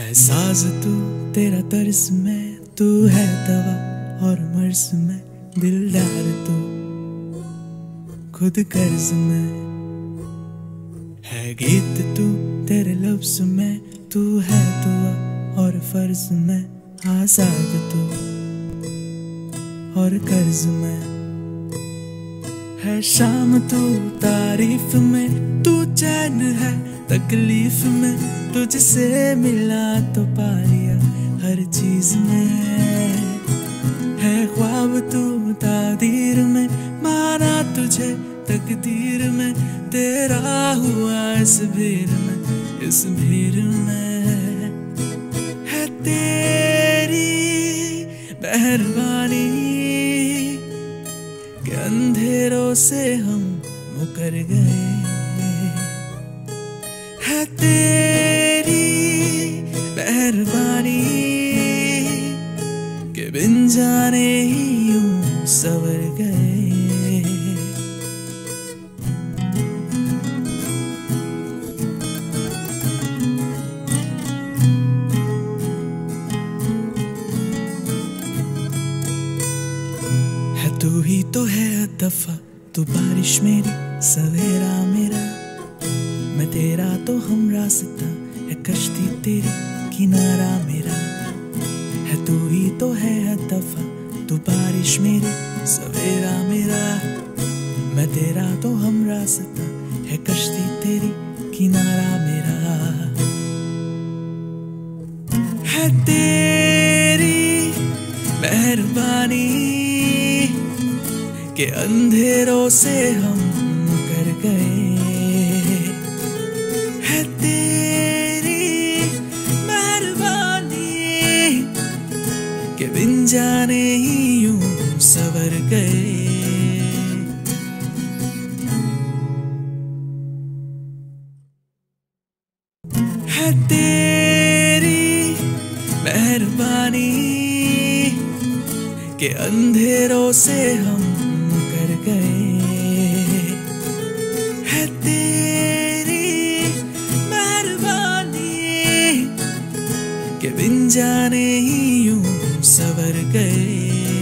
है साज तू तेरा तर्स में, तू है दवा और मर्ज में, दिलदार तू खुद कर्ज में। है गीत तू तेरे लफ्ज में, तू है दुआ और फर्ज में, आजाद तू और कर्ज में। है शाम तू तारीफ में, तू चैन है तकलीफ में, तुझसे मिला तो पा लिया हर चीज में। है ख्वाब तू तादीर में, माना तुझे तकदीर में, तेरा हुआ इस भीड़ में, इस भीड़ में। है तेरी मेहरबानी के अंधेरों से हम मुकर गए। है तेरी मेहरबानी के बिन जाने ही यूं सवर गए। है तू ही तो है दफा, तू बारिश मेरी सवेरा मेरा, मैं तेरा तो हम रास्ता, है कश्ती तेरी किनारा मेरा। है तू ही तो है दफा, तू बारिश मेरी सवेरा मेरा, मैं तेरा तो हम रास्ता, है कश्ती तेरी किनारा मेरा। है तेरी मेहरबानी के अंधेरों से हम कर गए। है तेरी मेहरबानी के बिन जाने ही यूं सवर गए। है तेरी मेहरबानी के अंधेरों से हम कर गए। है तेरी मेहरबानी के बिन जाने ही यूं सवर गए।